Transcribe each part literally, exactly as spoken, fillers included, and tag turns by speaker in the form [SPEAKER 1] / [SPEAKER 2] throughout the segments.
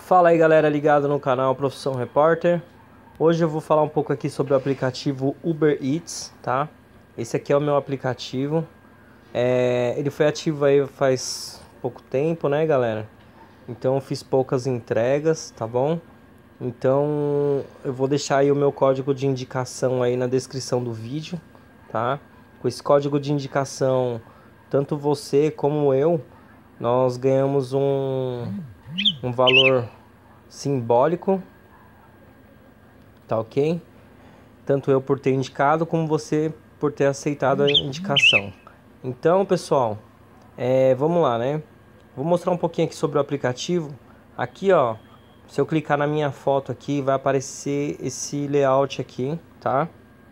[SPEAKER 1] Fala aí galera ligado no canal Profissão Repórter. Hoje eu vou falar um pouco aqui sobre o aplicativo Uber Eats, tá? Esse aqui é o meu aplicativo. É, ele foi ativo aí faz pouco tempo, né galera? Então eu fiz poucas entregas, tá bom? Então eu vou deixar aí o meu código de indicação aí na descrição do vídeo, tá? Com esse código de indicação, tanto você como eu, nós ganhamos um, um valor simbólico, tá ok? Tanto eu por ter indicado, como você por ter aceitado a indicação. Então, pessoal, é, vamos lá, né? Vou mostrar um pouquinho aqui sobre o aplicativo. Aqui, ó, se eu clicar na minha foto aqui, vai aparecer esse layout aqui, tá?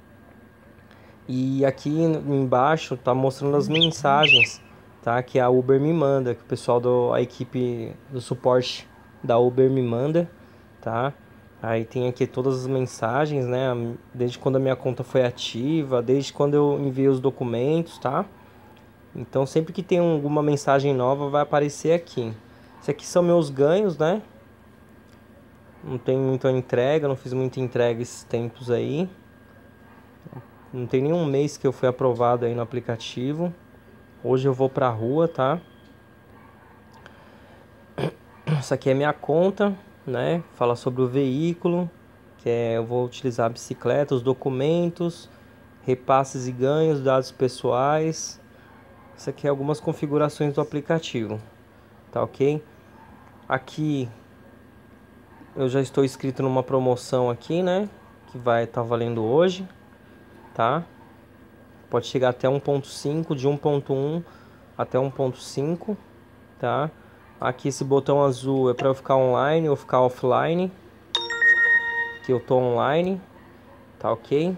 [SPEAKER 1] E aqui embaixo tá mostrando as mensagens, tá? Que a Uber me manda, que o pessoal da equipe do suporte da Uber me manda, tá? Aí tem aqui todas as mensagens, né? Desde quando a minha conta foi ativa, desde quando eu enviei os documentos, tá? Então sempre que tem alguma mensagem nova vai aparecer aqui. Esses aqui são meus ganhos, né? Não tem muita entrega, não fiz muita entrega esses tempos aí. Não tem nenhum mês que eu fui aprovado aí no aplicativo. Hoje eu vou pra rua, tá? Essa aqui é minha conta, né? Fala sobre o veículo, que é, eu vou utilizar a bicicleta, os documentos, repasses e ganhos, dados pessoais. Isso aqui é algumas configurações do aplicativo, tá ok? Aqui eu já estou inscrito numa promoção aqui, né? Que vai estar valendo hoje, tá? Pode chegar até um ponto cinco, de um ponto um até um ponto cinco, tá? Aqui esse botão azul é para eu ficar online ou ficar offline. Que eu tô online, tá ok?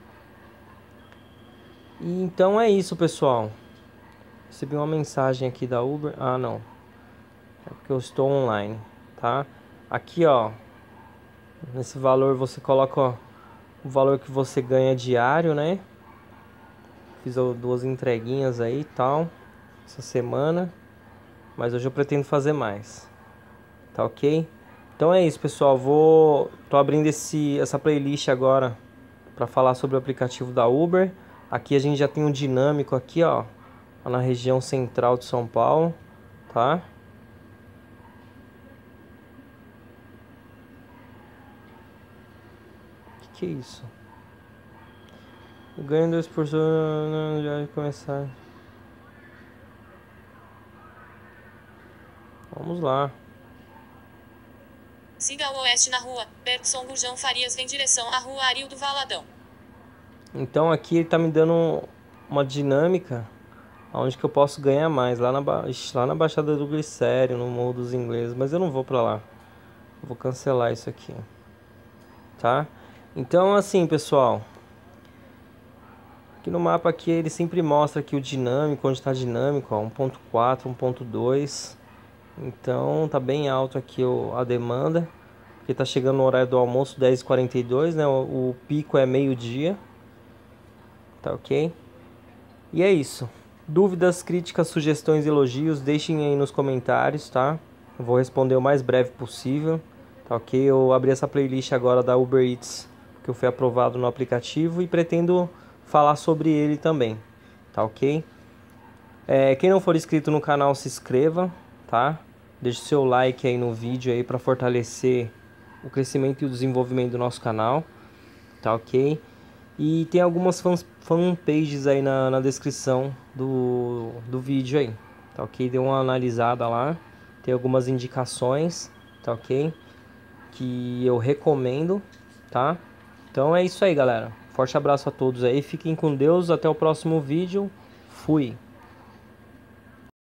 [SPEAKER 1] E então é isso, pessoal. Recebi uma mensagem aqui da Uber. Ah, não. É porque eu estou online, tá? Aqui, ó. Nesse valor você coloca, ó, o valor que você ganha diário, né? Fiz duas entreguinhas aí e tal essa semana, mas hoje eu pretendo fazer mais, tá ok? Então é isso, pessoal. Vou tô abrindo esse essa playlist agora para falar sobre o aplicativo da Uber. Aqui a gente já tem um dinâmico aqui, ó, na região central de São Paulo, tá? Que que é isso? Eu ganho dois por cento já de começar. Vamos lá.
[SPEAKER 2] Siga ao oeste na rua Bergson Gurjão Farias, vem direção à rua Arildo Valadão.
[SPEAKER 1] Então aqui ele tá me dando uma dinâmica onde que eu posso ganhar mais, lá na, ba... lá na Baixada do Glicério, no Morro dos Ingleses, mas eu não vou pra lá. Eu vou cancelar isso aqui, tá? Então assim, pessoal, aqui no mapa aqui ele sempre mostra aqui o dinâmico, onde está dinâmico, ó, um ponto quatro, um ponto dois. Então tá bem alto aqui o, a demanda, porque tá chegando no horário do almoço, dez e quarenta e dois, né? O, o pico é meio-dia, tá ok? E é isso. Dúvidas, críticas, sugestões, elogios, deixem aí nos comentários, tá? Eu vou responder o mais breve possível, tá ok? Eu abri essa playlist agora da Uber Eats, que eu fui aprovado no aplicativo e pretendo falar sobre ele também, tá ok? É, quem não for inscrito no canal, se inscreva, tá? Deixe seu like aí no vídeo aí para fortalecer o crescimento e o desenvolvimento do nosso canal, tá ok? E tem algumas fans, fanpages aí na, na descrição do, do vídeo aí, tá ok? Dê uma analisada lá, tem algumas indicações, tá ok? Que eu recomendo, tá? Então é isso aí, galera. Forte abraço a todos aí, fiquem com Deus, até o próximo vídeo, fui!